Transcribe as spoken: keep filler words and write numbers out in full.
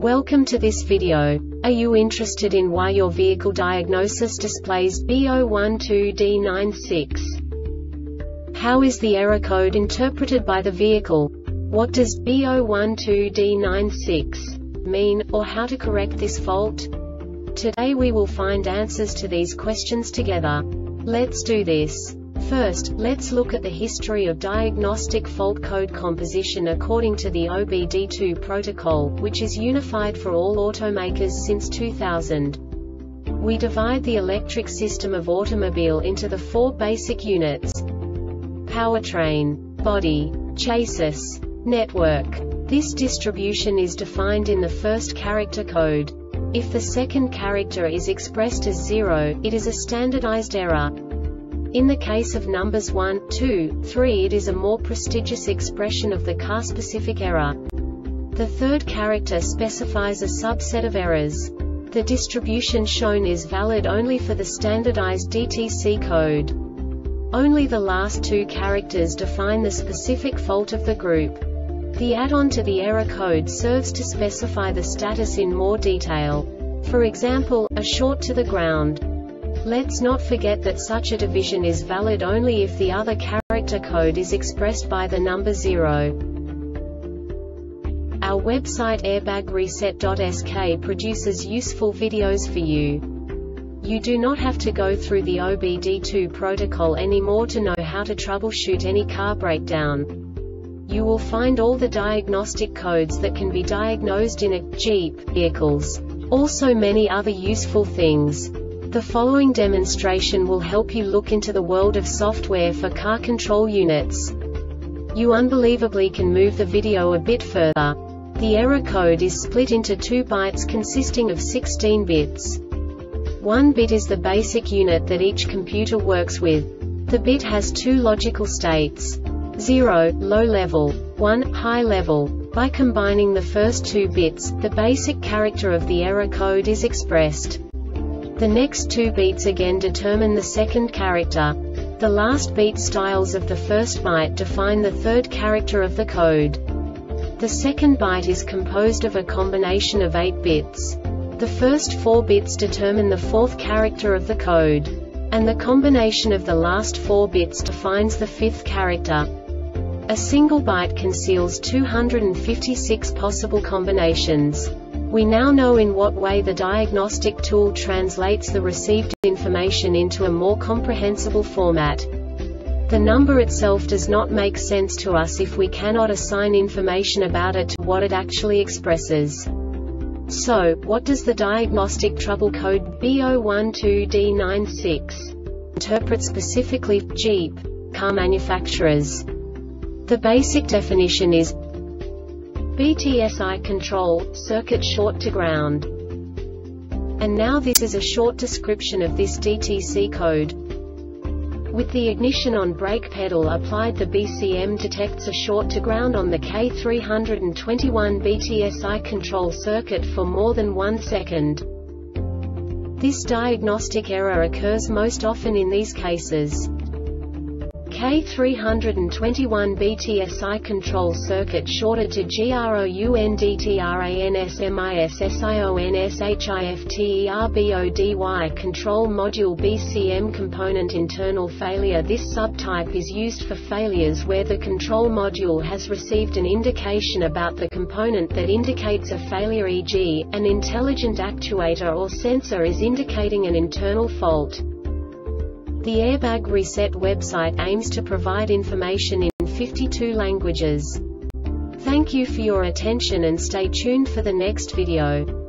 Welcome to this video. Are you interested in why your vehicle diagnosis displays B zero one two D nine six? How is the error code interpreted by the vehicle? What does B zero one two D nine six mean, or how to correct this fault? Today we will find answers to these questions together. Let's do this. First, let's look at the history of diagnostic fault code composition according to the O B D two protocol, which is unified for all automakers since two thousand. We divide the electric system of automobile into the four basic units: powertrain, body, chassis, network. This distribution is defined in the first character code. If the second character is expressed as zero, it is a standardized error. In the case of numbers one, two, three, it is a more prestigious expression of the car-specific error. The third character specifies a subset of errors. The distribution shown is valid only for the standardized D T C code. Only the last two characters define the specific fault of the group. The add-on to the error code serves to specify the status in more detail. For example, a short to the ground. Let's not forget that such a division is valid only if the other character code is expressed by the number zero. Our website airbag reset dot S K produces useful videos for you. You do not have to go through the O B D two protocol anymore to know how to troubleshoot any car breakdown. You will find all the diagnostic codes that can be diagnosed in a Jeep vehicles. Also many other useful things. The following demonstration will help you look into the world of software for car control units. You unbelievably can move the video a bit further. The error code is split into two bytes consisting of sixteen bits. One bit is the basic unit that each computer works with. The bit has two logical states: zero, low level, one, high level. By combining the first two bits, the basic character of the error code is expressed. The next two beats again determine the second character. The last beat styles of the first byte define the third character of the code. The second byte is composed of a combination of eight bits. The first four bits determine the fourth character of the code. And the combination of the last four bits defines the fifth character. A single byte conceals two hundred fifty-six possible combinations. We now know in what way the diagnostic tool translates the received information into a more comprehensible format. The number itself does not make sense to us if we cannot assign information about it to what it actually expresses. So, what does the diagnostic trouble code B zero one two D nine six interpret specifically for Jeep car manufacturers? The basic definition is B T S I control, circuit short to ground. And now this is a short description of this D T C code. With the ignition on brake pedal applied, the B C M detects a short to ground on the K three twenty-one B T S I control circuit for more than one second. This diagnostic error occurs most often in these cases: K three twenty-one B T S I control circuit shorted to groundtransmissionshifter control module B C M component internal failure. This subtype is used for failures where the control module has received an indication about the component that indicates a failure, for example, an intelligent actuator or sensor is indicating an internal fault. The Airbag Reset website aims to provide information in fifty-two languages. Thank you for your attention and stay tuned for the next video.